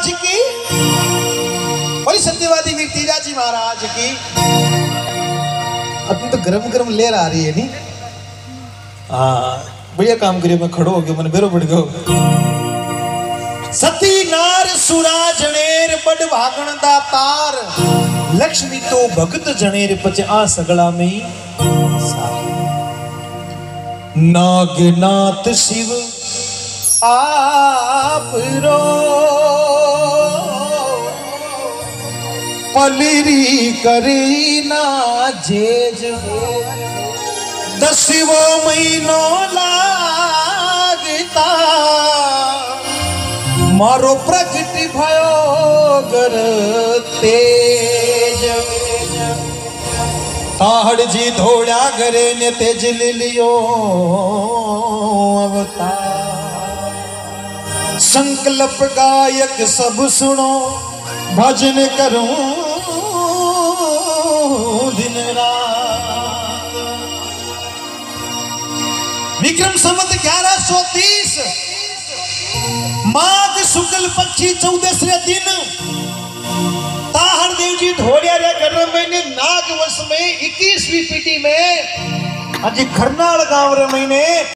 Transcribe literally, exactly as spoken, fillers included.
महाराज की, और सत्यवादी वीर तीराजी महाराज की। अपनी तो गरम गरम लेर आ रही है नी। हाँ बढ़िया काम करियो, मैं खड़ो हो गया, मैंने बेरो बढ़ गयो। सती नार सुरा जनेर बड़ भागण दातार, लक्ष्मी तो भगत जनेर पच आ सगला में नागनाथ शिव आप रो पलिरी करी ना जेज, दसवो महीनो लागता मारो प्रगट भयो गर तेज। ताहड़ जी धोड़ा करे ने तेज लियो अवतार, संकल्प गायक सब सुनो भजन करूं दिन रात। विक्रम संवत ग्यारह सौ तीस माघ शुक्ल पक्षी चौदसरे दिन ताहड़ देव जी ढोलिया रे गर्म महीने नाग वर्ष में इक्कीसवीं पीढ़ी में अजी खरनाल गांव रे महीने